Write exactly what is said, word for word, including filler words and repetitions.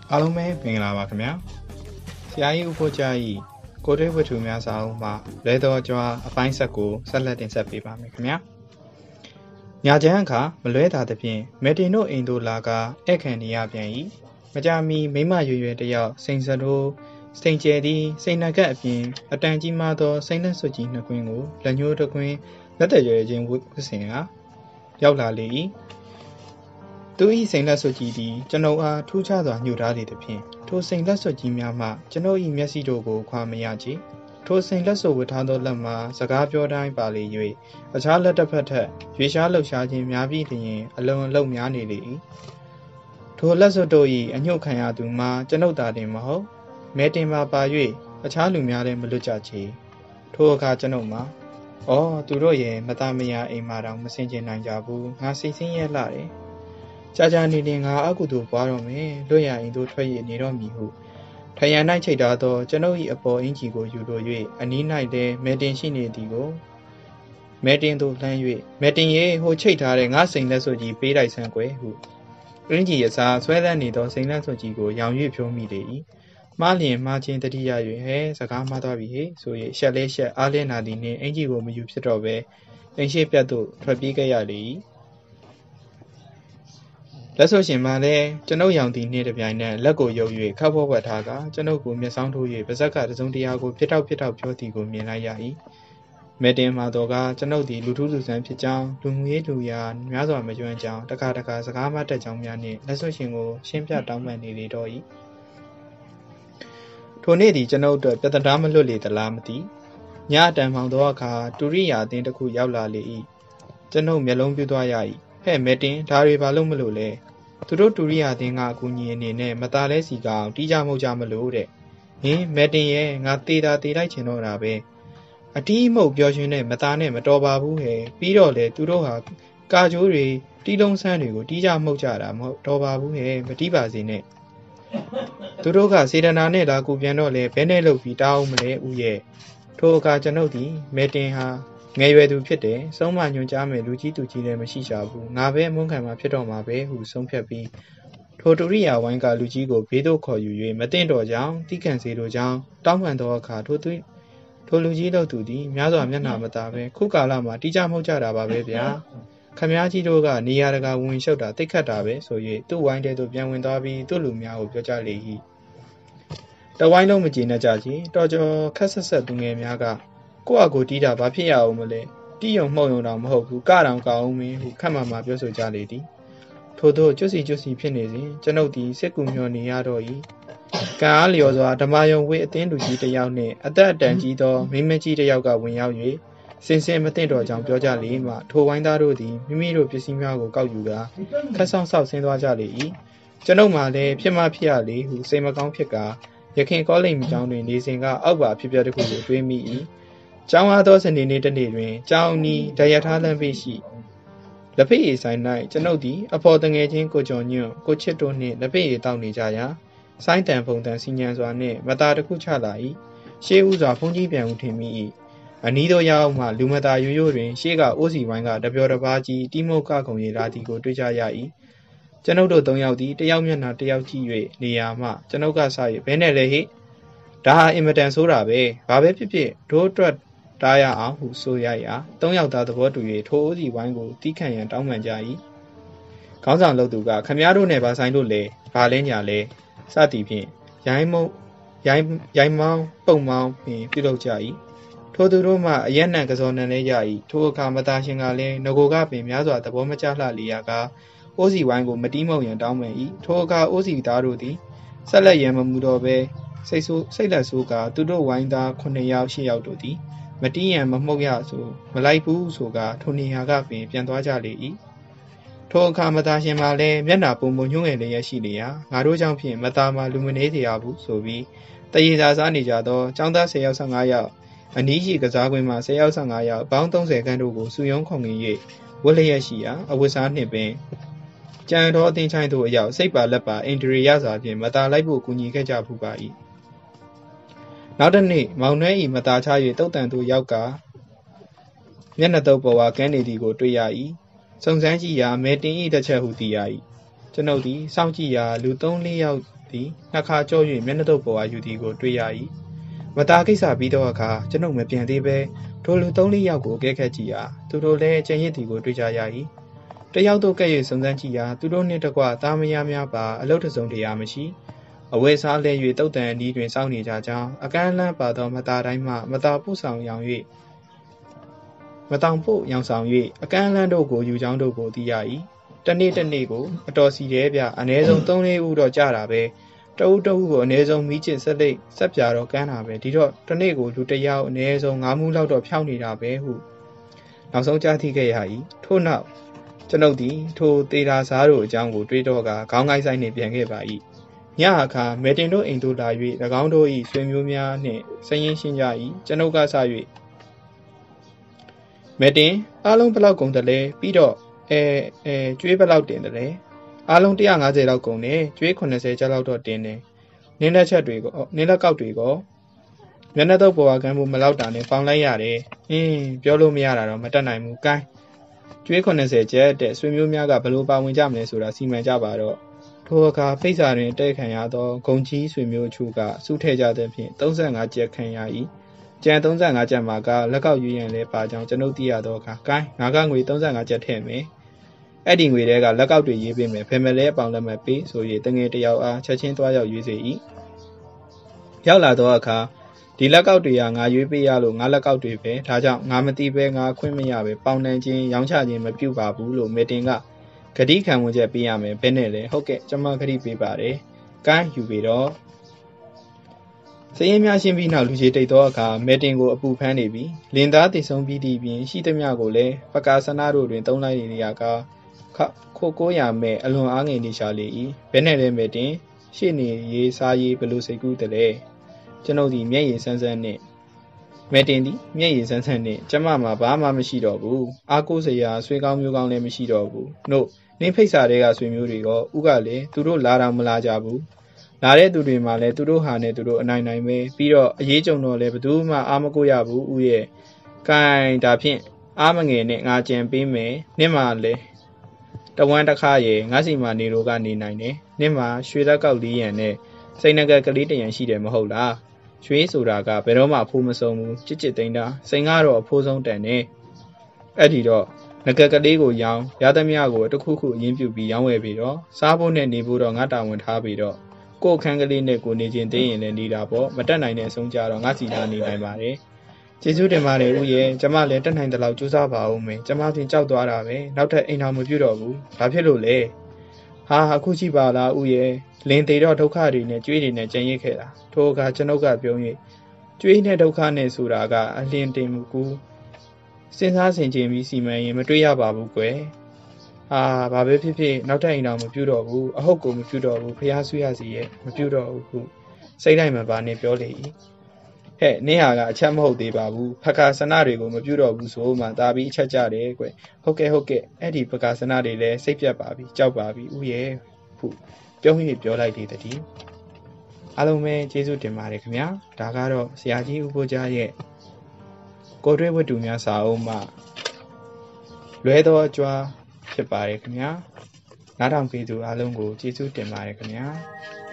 အားလုံးပဲမင်္ဂလာပါခင်ဗျာဆရာကြီးဥပ္ပကြာကြီးကိုတွေ့ဝတ္ထုများစာအုပ်မှာလဲတော်ကြွားအပိုင်းဆက်ကိုဆက်လက်တင်ဆက်ပေးပါမယ်ခင်ဗျာညချမ်းအခါမလွဲတာသဖြင့်မေတင်တို့အိမ်တို့လာကဧည့်ခံနေရပြန်၏မကြမီမိမရွယ်ရွယ်တယောက်စိန်စတိုးစိန်ကျဲသည်စိန်နဂတ်အပြင်အတန်ကြီးမားသောစိန်လက်စွပ်ကြီးနှစ်ကွင်းကိုလက်ညှိုးတစ်ကွင်းလက်တရွယ်ချင်းဝတ်ဆင်ကရောက်လာလေ၏သူ၏စိန်လက်စွပ်ကြီးသည်ကျွန်ုပ်အားထူးခြားစွာညှို့ထားသည်သဖြင့်ထိုစိန်လက်စွပ်ကြီးများမှကျွန်ုပ်၏မျက်စိတို့ကိုခွာမရချေထိုစိန်လက်စွပ်ဝတ်ထားသောလက်မှာစကားပြောတိုင်းပါလေ၍အခြားလက်တစ်ဖက်ထက်ရွေရှားလှုပ်ရှားခြင်းများပြီးလျင်အလွန်အလုံးများနေလေ၏ထိုလက်စွပ်တို့၏အညှို့ခံရသူမှာကျွန်ုပ်သာတင်မဟုတ်မဲတင်ပါပါ၍အခြားလူများလည်းမလွတ်ကြချေထိုအခါကျွန်ုပ်မှာအော်သူတို့ရဲ့မသားမယားအိမ်မှာတောင်မဆင်ခြင်နိုင်ကြဘူးငါစိတ်ဆင်းရဲလာတယ်ကြာကြာနေနေငါအကုသို့ပွားတော့မယ်လွတ်ရရင်တို့ထွက်ရနေတော့မည်ဟုထရန်၌ချိတ်ထားသောကျွန်ုပ်၏အပေါ်အင်ကြီးကိုယူလို၍အနီး၌လည်းမဲတင်ရှိနေသည်ကိုမဲတင်သို့လှမ်း၍မဲတင်ရေဟိုချိတ်ထားတဲ့ငါစိန်လက်စွပ်ကြီးပေးလိုက်ဆန်းကွယ်ဟုအင်ကြီးအစားဆွဲလန်းနေသောစိန်လက်စွပ်ကြီးကိုရောင်၍ဖြိုးမိလေ၏မှားလျင်မှားခြင်းတတိယ၍ဟဲစကားမှားသွားပြီဟေဆို၍ရှက်လဲရှက်အားလင်းနာသည်နှင့်အင်ကြီးကိုမယူဖြစ်တော့ပဲအင်ရှိပြတ်သို့ထွက်ပြေးခဲ့ရလေ၏လက်ဆိုရှင်မှလည်းကျွန်ုပ်ရောင်သည်နှင့်တပြိုင်နက်လက်ကိုယုပ်၍ခပ်ဖို့ဝတ်ထားကကျွန်ုပ်ကိုမျက်စောင်းထိုး၍ပါဇက်ကတစုံတရာကိုဖြစ်တောက်ဖြစ်တောက်ပြောသည်ကိုမြင်လိုက်ရ၏မဲတင်မှာတော့ကကျွန်ုပ်သည်လူထုလူဆန်းဖြစ်ကြောင်းလူမှုရေးလူရာများစွာမကျွမ်းကြောင်းတခါတခါစကားမတက်ကြောင်းများနှင့်လက်ဆိုရှင်ကိုရှင်းပြတောင်းပန်နေလေတော့၏ထိုနေ့သည်ကျွန်ုပ်တို့ပြဿနာမလွတ်လေသလားမသိညအတန်မှောင်သောအခါတူရိယာအသင်းတစ်ခုရောက်လာလေ၏ကျွန်ုပ်မျက်လုံးပြူသွားရ၏ဟဲ့မဲတင်ဒါတွေဘာလို့မလို့လဲသူတို့တူရိယာအသင်းကအကူအညီအနေနဲ့မသားလဲစီကောင်တီးကြမဟုတ်ကြမလို့တဲ့ဟင်မဲတင်ရဲ့ငါတေးတာတေးလိုက်ချင်တော့တာပဲအတီးမှုတ်ပြောရှင်နဲ့မသားနဲ့မတော်ပါဘူးဟဲ့ပြီးတော့လေသူတို့ဟာကာကျိုးတွေတီးလုံးဆန်းတွေကိုတီးကြမှုတ်ကြတာမဟုတ်တော်ပါဘူးဟဲ့မတီးပါစေနဲ့သူတို့ကစေတနာနဲ့လာကူပြန်တော့လေဘဲနဲ့လုပ်ပြီးတောင်းမလဲဦးရဲ့ထိုအခါကျွန်ုပ်ဒီမဲတင်ဟာငယ်ရွယ်သူဖြစ်တယ်ဆုံးမညွှန်ကြားမယ်လူကြီးသူကြီးလည်းမရှိရှာဘူးငါပဲအမုန်းခံမှာဖြစ်တော့မှာပဲဟုဆုံးဖြတ်ပြီးထိုတူရိယာဝိုင်းကလူကြီးကိုဘေးသို့ခေါ်ယူ၍မသိတော့ကြောင်းတိကန်စေတို့ကြောင်းတောင်းပန်သောအခါထိုသူထိုလူကြီးတို့သူသည်များစွာမျက်နှာမသာပဲခုကာလမှာတိကျမှုကြတာပါပဲဗျာခမည်းကြီးတို့ကနေရာတကာဝင်လျှောက်တာတိတ်ခတ်တာပဲဆို၍သူ့ဝိုင်းတဲသို့ပြန်ဝင်သွားပြီးသူ့လူများကိုပြောကြလေ၏တဝိုင်းလုံးမကျေနပ်ကြချေတော်ကျော်ခက်ဆက်ဆက်သူငယ်များကကိုယ့်အကိုတီးတာဘာဖြစ်ရအောင်မလဲတီးရုံမှုံရုံတော့မဟုတ်ဘူးကတောင်ကောင်းမင်းဟုခက်မှမှပြောဆိုကြလေသည်ထို့သောကျွတ်စီကျွတ်စီဖြစ်နေစဉ်ကျွန်ုပ်သည်စစ်ကူမျှော်နေရတော့၏ကံအားလျော်စွာဓမ္မယုံဝေးအသင်းလူကြီးတစ်ယောက်နှင့်အသက်အတန်ကြီးသောမိမကြီးတစ်ယောက်ကဝင်ရောက်၍စင်စင်မသိတော့ကြောင်းပြောကြလေမှထိုဝိုင်းသားတို့သည်မိမိတို့ပစ္စည်းများကိုကောက်ယူကာခက်ဆောင်ဆောက်ဆင်းသွားကြလေ၏ကျွန်ုပ်မှလည်းဖြစ်မှဖြစ်ရလေဟုစိတ်မကောင်းဖြစ်ကာရခင်ကောလိပ်မိကျောင်းတွင်နေစဉ်ကအောက်ပါဖြစ်ပျက်တစ်ခုကိုတွေးမိ၏ကျောင်းအားသောစနေနေ့တစ်နေ့တွင်ကျောင်းနီးဒရထားလမ်းပိရှိလက်ဖိတ်ရည်ဆိုင်၌ကျွန်ုပ်သည်အဖော်တငယ်ချင်းကိုကျော်ညွန့်ကိုချစ်တို့နှင့်လက်ဖိတ်ရည်တောက်နေကြရာဆိုင်းတန်ဖုန်တန်စီညံစွာနှင့်မသားတစ်ခုချလာ၏ရှေးဥစွာဖုန်ကြီးပြန်ဦးထင်မိ၏အနီးသောရောက်မှလူမသားရိုးရိုးတွင်ရှေးကအိုးစီဝိုင်းကတပြောတပါးကြီးတိမုတ်ကခုံရည်လာသည်ကိုတွေ့ကြရ၏ကျွန်ုပ်တို့သုံးယောက်သည်တယောက်မျက်နှာတယောက်ကြည့်၍နေရာမှကျွန်ုပ်ကစ၍ဘဲနဲ့လေဟိဒါဟာအင်မတန်ဆိုးတာပဲဘာပဲဖြစ်ဖြစ်တို့အတွက်တားရအောင်ဟုဆိုရရာသုံးယောက်သားသဘောတူ၍ထိုအိုးစီဝိုင်းကိုတီးခံရန်တောင်းပန်ကြ၏ခေါင်းဆောင်လုပ်သူကခမည်းတော်နဲ့ဗာဆိုင်လို့လေဘာလဲညာလဲစသည်ဖြင့်ရိုင်းမုံရိုင်းရိုင်းမောင်းပုံမောင်းပင်ပြုလုပ်ကြ၏ထိုသူတို့မှအယက်နံကစောနံလဲရ၏ထိုအခါမသားရှင်ကလည်းငကိုကပင်များစွာသဘောမကျလှလျာကအိုးစီဝိုင်းကိုမတီးမုံရန်တောင်းပန်၏ထိုအခါအိုးစီသားတို့သည်ဆက်လက်ရန်မမှုတော့ပဲစိတ်ဆိုးစိတ်လက်ဆိုးကသူတို့ဝိုင်းသားခုနှစ်ယောက်ရှစ်ယောက်တို့သည်မတီးရန်မမှုတ်ရဆိုမလိုက်ဘူးဆိုကထိုနေရာကပင်ပြန်သွားကြလေ၏ထိုအခါမသားရှင်မှလည်းမျက်နှာပုံပုံညှိုးငယ်လေးရရှိလျာငါတို့ကြောင့်ဖြင့်မသားမှလူမနေတရားဘူးဆိုပြီးတရေသာစားနေကြသောចောင်းသားဆယ်ယောက်ဆယ့်ငါးယောက်အနီးရှိကစားကွင်းမှဆယ်ယောက်ဆယ့်ငါးယောက်ပေါင်းသုံးဆယ်ခန့်တို့ကိုစုယုံခုံငင်၍ဝတ်လျက်ရှိရာအဝတ်စားနှင့်ပင်ကြံတော်အသင်ချိုင်းတို့အရောက်စိတ်ပါလက်ပါအင်ဒရီရစွာဖြင့်မသားလိုက်ဖို့ကူညီခဲ့ကြဖူးပါ၏နောက်တစ်နေ့မောင်နှဲ၏မသားချ၍တုတ်တန်သို့ရောက်ကမျက်နှာတုပ်ပေါ်ဝါကန်းနေသည်ကိုတွေ့ရ၏စုံစမ်းကြည့်ရာမဲတင်၏တစ်ချက်ဟုသိရ၏ကျွန်ုပ်သည်စောင့်ကြည့်ရာလူသုံးလေးယောက်သည်နှခါကြော၍မျက်နှာတုပ်ပေါ်အားယူသည်ကိုတွေ့ရ၏မသားကိစ္စပြီးသောအခါကျွန်ုပ်မပြန်သေးပဲထိုလူသုံးလေးယောက်ကိုအကဲခတ်ကြည့်ရာသူတို့လည်းကျန်ရစ်သည်ကိုတွေ့ကြရ၏တယောက်တို့ကဲ့၍စုံစမ်းကြည့်ရာသူတို့နှင့်တကွသားမယားများပါအလုတ်တစုံတရာမရှိအဝဲစားလဲ၍တုတ်တန်အနီးတွင်စောင့်နေကြကြောင်းအကန့်အလန့်ပါသောမသားတိုင်းမှမသားပို့ဆောင်ရောင်၍မတောင်ပို့ရောင်ဆောင်၍အကန့်အလန့်တို့ကိုယူကြောင်းတို့ကိုသိရ၏တနေ့တနေ့ကိုအတော်စီရဲပြအနည်းဆုံးသုံးလေးဦးတော့ကြတာပဲတအုပ်တအုပ်ကိုအနည်းဆုံးမိကျစ်ဆက်လိပ်ဆက်ပြတော့ကန်းတာပဲဒီတော့တနေ့ကိုလူတယောက်အနည်းဆုံးငါးမှုလောက်တော့ဖြောင်းနေတာပဲဟုနောက်ဆုံးကြားသိခဲ့ရ၏ထို့နောက်ကျွန်ုပ်သည်ထိုတေတာစားတို့အကြောင်းကိုတွေးတော့ကခေါင်းကိုက်ဆိုင်နှင့်ပြန်ခဲ့ပါ၏ညအခါမေတင်တို့အိမ်သို့လာ၍၎င်းတို့၏ဆွေမျိုးများနှင့်ဆင်းရင်ရှင်းကြ၏ကျွန်ုပ်ကဆ၍မေတင်အားလုံးဘယ်လောက်ကုန်တယ်လဲပြီးတော့အဲအဲကျွေးဘယ်လောက်တင်တယ်လဲအားလုံးone hundred fiftyလောက်ကုန်တယ်ကျွေးeightyကျပ်လောက်တော့တင်တယ်နင်းလက်ချက်တွေကနင်းလက်ကောက်တွေကမျက်နှာတော့ပေါ်ကမ်းဖို့မလောက်တာနဲ့ပေါင်လိုက်ရတယ်အင်းပြောလို့မရတာတော့မတတ်နိုင်ဘူးကိုင်းကျွေးeightyကျပ်တဲ့ဆွေမျိုးများကဘလို့ပါဝင်ကြမလဲဆိုတာစီမံကြပါတော့ထိုအခါဖိတ်စာတွင်တဲ့ခံရသောဂုံကြီးဆွေမျိုးချို့ကစုထဲကြသဖြင့်thirty-fiveကျပ်ခံရ၏ကျန်thirty-fiveကျပ်မှာကလက်ကောက်ရွေးရင်လည်းပါကြောင်းကျွန်ုပ်သိရသောအခါကိုင်းငါကငွေthirty-fiveကျပ်ထည့်မယ်အဲ့ဒီငွေတွေကလက်ကောက်တွေရေးပေးမယ်ဖယ်မယ်လဲအပေါင်လက်မဲ့ပေးဆို၍တငယ်တယောက်အားချက်ချင်းသွားရောက်ရွေးစေ၏ရောက်လာသောအခါဒီလက်ကောက်တွေကငါရွေးပေးရလို့ငါလက်ကောက်တွေပဲဒါကြောင့်ငါမသိပဲငါခွင့်မရပဲပေါင်နှံချင်းရောင်းချခြင်းမပြုပါဘူးလို့မေတင်ကဂတိခံဝင်ချက်ပေးရမယ်ဘယ်နဲ့လဲဟုတ်ကဲ့ကျွန်မဂတိပေးပါတယ်ကိုင်းယူပြီးတော့စရင်များရှင်းပြီးနောက်လူကြီးတိတ်သောအခါမေတင်ကိုအပူဖမ်းနေပြီလင်သားတည်ဆုံးပြီးသည့်ပြင်ရှိသမျှကိုလည်းပကာစနာတို့တွင်တုံးလိုက်နေရကခိုကိုရမဲ့အလွန်အားငယ်နေရှာလေ၏ဘယ်နဲ့လဲမေတင်ရှေ့နေရေးစားရေးဘလို့စိတ်ကူးတယ်လဲကျွန်ုပ်ဒီမျက်ရည်ဆန်းဆန်းနဲ့မေတင်ဒီမျက်ရည်ဆန်းဆန်းနဲ့ကျမမှာဘာမှမရှိတော့ဘူးအားကိုးစရာဆွေးကောင်းမျိုးကောင်းလည်းမရှိတော့ဘူးနို့နင်းဖိတ်စာတွေကဆွေမျိုးတွေကဥကလည်းသူတို့လာတော့မလာကြဘူးလာတဲ့သူတွေမှလည်းသူတို့ဟာနဲ့သူတို့အနိုင်နိုင်ပဲပြီးတော့အရေးကြုံတော့လည်းဘယ်သူမှအားမကိုရဘူးဥရဲ့ကိုင်းဒါဖြင့်အားမငယ်နဲ့ငါကြံပေးမယ်နင့်မှလည်းတဝမ်းတစ်ခါရေငါစီမာနေတို့ကနေနိုင်တယ်နင့်မှာရွှေလက်ကောက်လေးရံနဲ့စိတ်နှကကလေးတရံရှိတယ်မဟုတ်လားရွှေဆိုတာကဘယ်တော့မှအဖိုးမဆုံးဘူးချစ်ချစ်သိမ်းတာစိန်ကတော့အဖိုးဆုံးတန်နေအဲ့ဒီတော့ငကကလေးကိုရောင်းရသမျှကိုတခုခုအရင်ပြုပြီးရောင်းဝယ်ပြီးတော့စားဖို့နဲ့နေဖို့တော့ငါတာဝန်ထားပြီးတော့ကိုယ်ခန်းကလေးနဲ့ကိုနေချင်းသိရင်လည်းနေတာပေါ့မတက်နိုင်တဲ့အဆုံးကြတော့ငါစီလာနေနိုင်ပါတယ်ကျေးဇူးတင်ပါတယ်ဦးရဲ့ကျမလည်းတက်နိုင်တဲ့လောက်ကြိုးစားပါဦးမယ်ကျမတင်ကြောက်သွားတာပဲနောက်ထပ်အိမ်တော်မပြုတော့ဘူးဘာဖြစ်လို့လဲဟာအခုကြည့်ပါလားဦးရဲ့လင်းသေးတော့ဒုက္ခတွေနဲ့ကြွေးတွေနဲ့ကြံရစ်ခဲ့တာထိုအခါကျွန်ုပ်ကပြုံး၍ကြွေးနဲ့ဒုက္ခနဲ့ဆိုတာကအလင်းတင်မှုကူစဉ်းစားဆင်ခြင်ပြီးစီမံရင်မတွေ့ရပါဘူးကွယ်အာဘာပဲဖြစ်ဖြစ်နောက်ထပ်အိမ်တော်မပြုတော့ဘူးအဟုတ်ကိုမပြုတော့ဘူးဖျားဆွေးရစီရဲ့မပြုတော့ဘူးခုစိတ်လိုက်မှပါနေပြောလေ၏ဟဲ့နင်းဟာကအချက်မဟုတ်သေးပါဘူးဖကာစနတွေကိုမပြုတော့ဘူးဆိုမှဒါပြီးအချက်ကြတယ်ကွဟုတ်ကဲ့ဟုတ်ကဲ့အဲ့ဒီဖကာစနတွေလည်းစိတ်ပြတ်ပါပြီကြောက်ပါပြီဥရဲ့ခုပြုံး၍ပြောလိုက်သေးတယ်အားလုံးပဲကျေးဇူးတင်ပါတယ်ခင်ဗျာဒါကတော့ဆရာကြီးဦးဘိုးကြားရဲ့ကိုတွဲဝတ္ထုများစာအုပ်မှလွဲသောအကြွားဖြစ်ပါတယ်ခင်ဗျာနားထောင်ပေးသူအားလုံးကိုကျေးဇူးတင်ပါတယ်ခင်ဗျာ